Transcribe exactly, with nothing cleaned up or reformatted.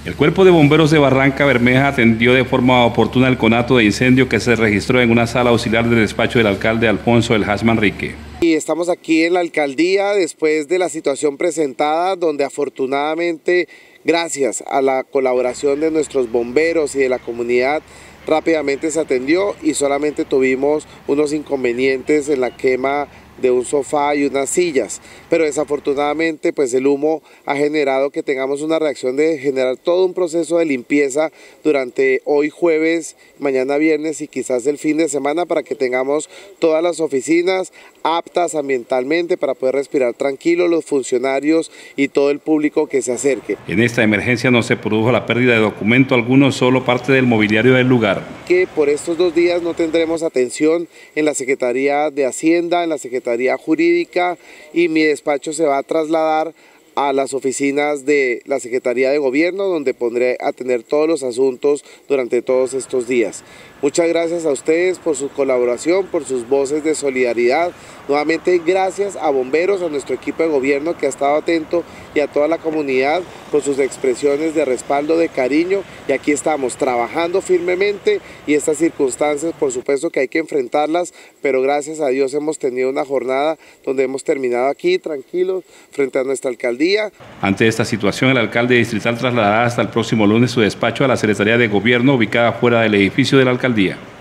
El Cuerpo de Bomberos de Barranca Bermeja atendió de forma oportuna el conato de incendio que se registró en una sala auxiliar del despacho del alcalde Alfonso El Has Manrique. Y estamos aquí en la alcaldía después de la situación presentada, donde afortunadamente, gracias a la colaboración de nuestros bomberos y de la comunidad, rápidamente se atendió y solamente tuvimos unos inconvenientes en la quema de un sofá y unas sillas, pero desafortunadamente pues el humo ha generado que tengamos una reacción de generar todo un proceso de limpieza durante hoy jueves, mañana viernes y quizás el fin de semana, para que tengamos todas las oficinas aptas ambientalmente para poder respirar tranquilos los funcionarios y todo el público que se acerque. En esta emergencia no se produjo la pérdida de documento alguno, solo parte del mobiliario del lugar. Que por estos dos días no tendremos atención en la Secretaría de Hacienda, en la Secretaría Jurídica, y mi despacho se va a trasladar a las oficinas de la Secretaría de Gobierno, donde pondré a atender todos los asuntos durante todos estos días. Muchas gracias a ustedes por su colaboración, por sus voces de solidaridad. Nuevamente gracias a bomberos, a nuestro equipo de gobierno que ha estado atento, y a toda la comunidad con sus expresiones de respaldo, de cariño, y aquí estamos trabajando firmemente, y estas circunstancias por supuesto que hay que enfrentarlas, pero gracias a Dios hemos tenido una jornada donde hemos terminado aquí tranquilos frente a nuestra alcaldía. Ante esta situación, el alcalde distrital trasladará hasta el próximo lunes su despacho a la Secretaría de Gobierno ubicada fuera del edificio de la alcaldía.